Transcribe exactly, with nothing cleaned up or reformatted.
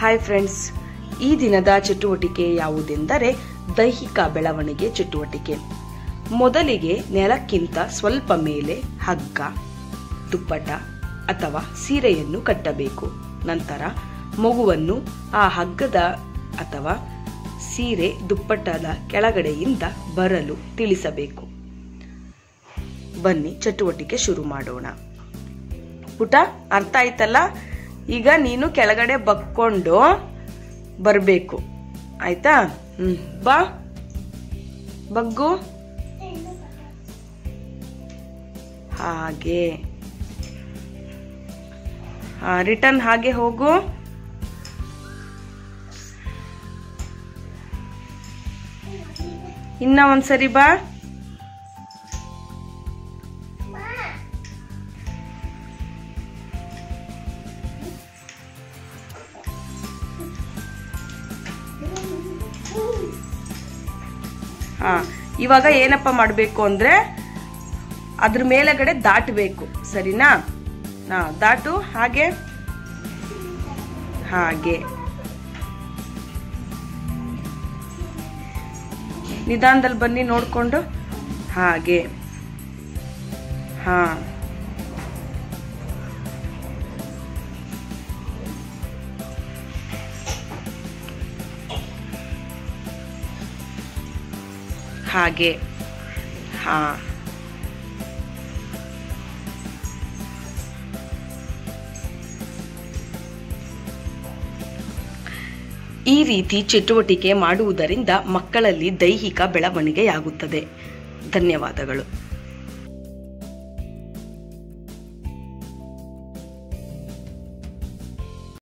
Hi friends, ಈ ದಿನದ ಚಟುವಟಿಕೆ ಯಾವುದೆಂದರೆ ದೈಹಿಕ ಬೆಳವಣಿಗೆ ಚಟುವಟಿಕೆ. ಮೊದಲಿಗೆ ನೆಲಕ್ಕಿಂತ ಸ್ವಲ್ಪ ಮೇಲೆ ಹಗ್ಗ, ದುಪ್ಪಟ ಅಥವಾ ಸೀರೆಯನ್ನು ಕಟ್ಟಬೇಕು. ನಂತರ ಮಗುವನ್ನು ಆ ಹಗ್ಗದ ಅಥವಾ ಸೀರೆ ದುಪ್ಪಟ್ಟದ ಕೆಳಗಡೆಯಿಂದ ಬರಲು ತಿಳಿಸಬೇಕು. ಬನ್ನಿ ಚಟುವಟಿಕೆ ಶುರು ಮಾಡೋಣ. ಪುಟ, ಅರ್ಥ ಆಯ್ತಲ್ಲ? ಈಗ ನೀನು ಕೆಳಗಡೆ ಬಕ್ಕೊಂಡು ಬರಬೇಕು, ಆಯ್ತಾ? ಹ್ಮ್, ಬಾ, ಬಗ್ಗು, ಹಾಗೆ ರಿಟರ್ನ್ ಹಾಗೆ ಹೋಗು. ಇನ್ನ ಒಂದ್ಸರಿ ಬಾ. ಹಾ, ಇವಾಗ ಏನಪ್ಪ ಮಾಡಬೇಕು ಅಂದ್ರೆ ಅದ್ರ ಮೇಲೆಗಡೆ ದಾಟಬೇಕು, ಸರಿನಾ? ಹಾ, ದಾಟು, ಹಾಗೆ ಹಾಗೆ ನಿಧಾನದಲ್ಲಿ ಬನ್ನಿ ನೋಡ್ಕೊಂಡು, ಹಾಗೆ ಹಾ ಹಾಗೆ ಹಾ ಈ ರೀತಿ ಚಟುವಟಿಕೆ ಮಾಡುವುದರಿಂದ ಮಕ್ಕಳಲ್ಲಿ ದೈಹಿಕ ಬೆಳವಣಿಗೆಯಾಗುತ್ತದೆ. ಧನ್ಯವಾದಗಳು.